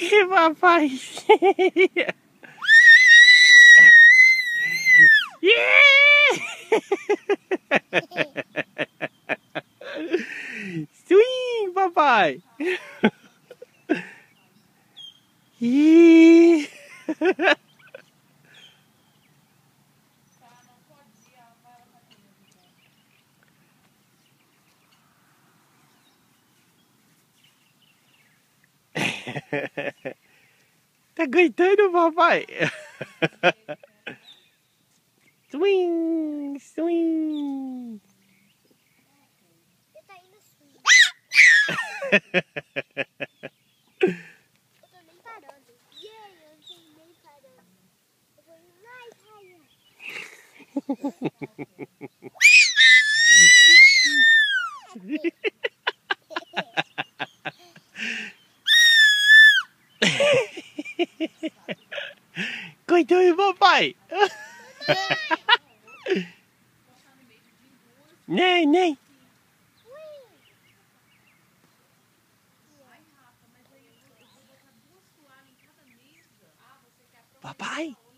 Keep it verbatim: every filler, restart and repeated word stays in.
Ih, papai. Swing, papai. Ih. Tá aguentando, papai? Swing, swing. Você tá indo swing. Eu tô nem parando. Yeah, eu não tô nem parando. Eu vou indo mais Coitado do papai. Nem, nem. Papai.